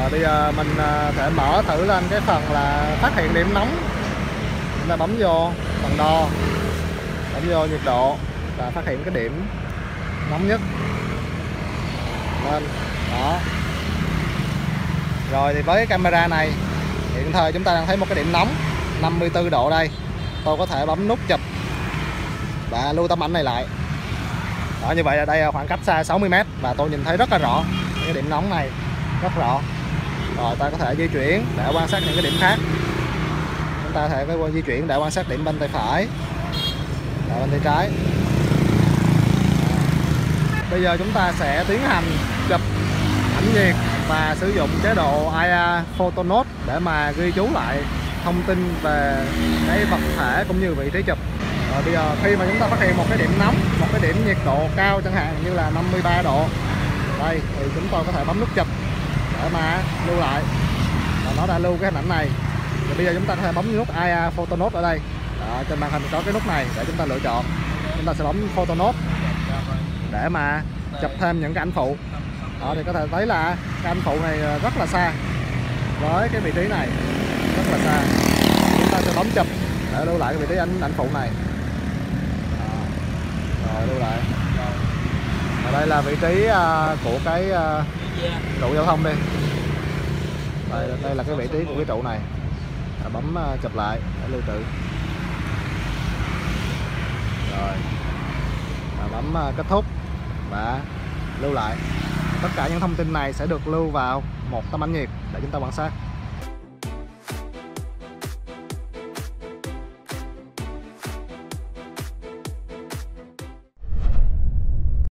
Rồi bây giờ mình sẽ mở thử lên cái phần là phát hiện điểm nóng. Chúng ta bấm vô phần đo, bấm vô nhiệt độ và phát hiện cái điểm nóng nhất lên đó. Rồi thì với cái camera này hiện thời chúng ta đang thấy một cái điểm nóng 54 độ đây. Tôi có thể bấm nút chụp và lưu tấm ảnh này lại đó. Như vậy là đây là khoảng cách xa 60m và tôi nhìn thấy rất là rõ cái điểm nóng này, rất rõ. Rồi ta có thể di chuyển để quan sát những cái điểm khác. Chúng ta có thể di chuyển để quan sát điểm bên tay phải và bên tay trái. Bây giờ chúng ta sẽ tiến hành chụp ảnh nhiệt và sử dụng chế độ IA Photo Note để mà ghi chú lại thông tin về cái vật thể cũng như vị trí chụp. Rồi bây giờ khi mà chúng ta phát hiện một cái điểm nóng, một cái điểm nhiệt độ cao chẳng hạn như là 53 độ đây, thì chúng tôi có thể bấm nút chụp để mà lưu lại và nó đã lưu cái hình ảnh này. Thì bây giờ chúng ta có thể bấm nút IA Photo Note ở đây đó, trên màn hình có cái nút này để chúng ta lựa chọn. Chúng ta sẽ bấm Photo Note để mà chụp thêm những cái ảnh phụ đó. Thì có thể thấy là cái ảnh phụ này rất là xa với cái vị trí này, rất là xa. Chúng ta sẽ bấm chụp để lưu lại cái vị trí ảnh phụ này đó. Rồi lưu lại. Ở đây là vị trí của cái trụ giao thông đi. Đây là cái vị trí của cái trụ này. Bấm chụp lại để lưu trữ. Rồi bấm kết thúc và lưu lại. Tất cả những thông tin này sẽ được lưu vào một tấm ảnh nhiệt để chúng ta quan sát.